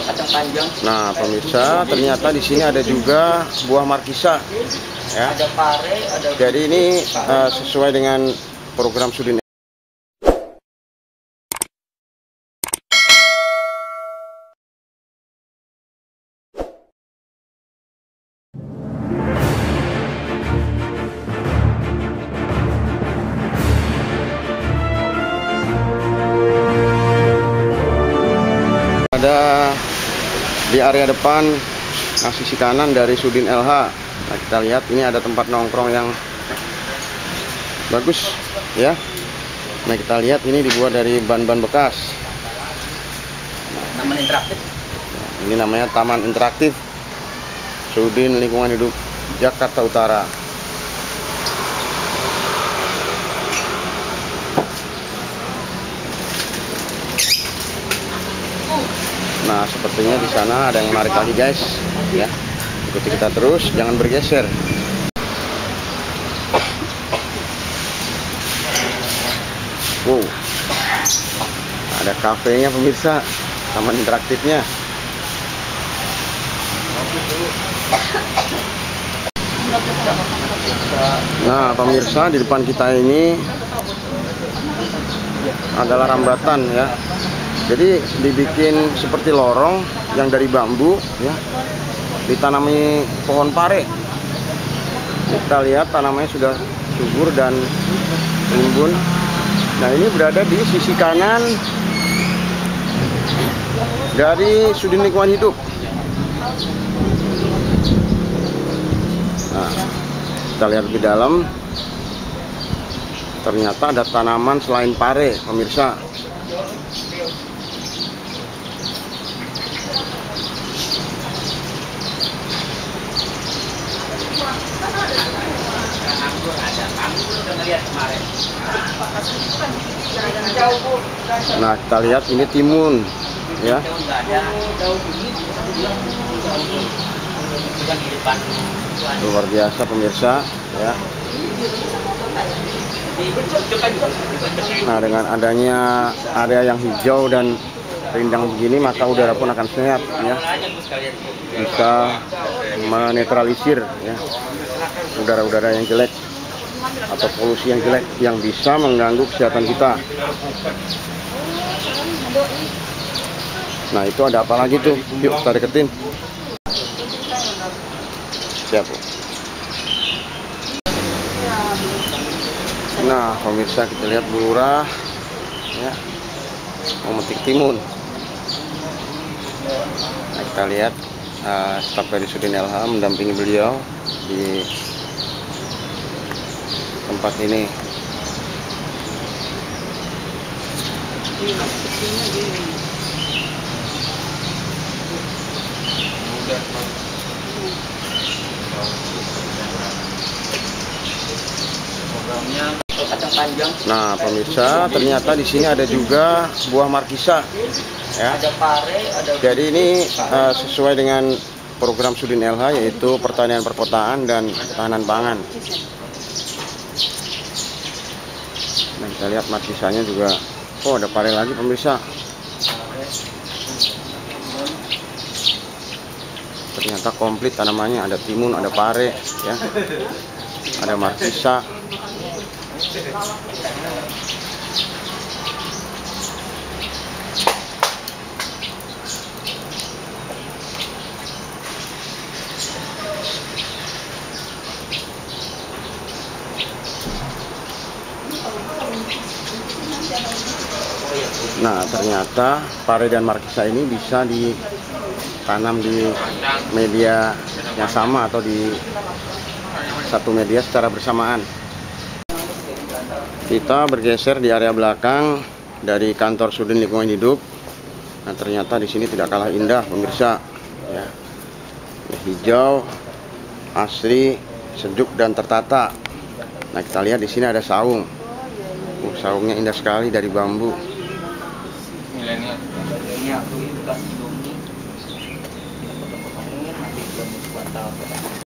kacang panjang. Nah, pemirsa, ternyata di sini ada juga buah markisa. Ya. Ada pare, ada. Jadi ini sesuai dengan program Sudin. Ada di area depan sisi kanan dari Sudin LH. Nah, kita lihat ini ada tempat nongkrong yang bagus ya. Nah, kita lihat ini dibuat dari ban-ban bekas. Taman interaktif. Ini namanya Taman Interaktif Sudin Lingkungan Hidup Jakarta Utara. Nah, sepertinya di sana ada yang menarik lagi, guys. Ya, ikuti kita terus, jangan bergeser. Wow, ada kafenya pemirsa, taman interaktifnya. Nah, pemirsa, di depan kita ini adalah rambatan ya. Jadi dibikin seperti lorong yang dari bambu ya, ditanami pohon pare. Kita lihat tanamannya sudah subur dan rimbun. Nah, ini berada di sisi kanan dari Sudin Lingkungan Hidup. Nah, kita lihat lebih dalam. Ternyata ada tanaman selain pare, pemirsa. Nah, kita lihat ini timun ya. Luar biasa pemirsa ya. Nah, dengan adanya area yang hijau dan rindang begini, maka udara pun akan sehat ya. Bisa menetralisir ya udara-udara yang jelek atau polusi yang jelek yang bisa mengganggu kesehatan kita. Nah, itu ada apa lagi tuh? Yuk kita deketin. Siap. Nah, pemirsa, kita lihat Bu Lurah ya, memetik timun. Nah, kita lihat staf dari Sudin LH mendampingi beliau di tempat ini. Kacang panjang. Nah, pemirsa, ternyata di sini ada juga buah markisa. Ya. Ada pare, ada. Jadi ini sesuai dengan program Sudin LH, yaitu pertanian perkotaan dan ketahanan pangan. Nah, kita lihat markisanya juga. Oh, ada pare lagi pemirsa. Ternyata komplit tanamannya, ada timun, ada pare ya. Ada markisa. Nah, ternyata pare dan markisa ini bisa ditanam di media yang sama atau di satu media secara bersamaan. Kita bergeser di area belakang dari kantor Sudin Lingkungan Hidup. Nah, ternyata di sini tidak kalah indah pemirsa ya. Hijau, asri, sejuk dan tertata. Nah, kita lihat di sini ada saung. Saungnya indah sekali dari bambu. Ini aku dikasih domi. Kita potong-potongin, nanti belum buat tahu.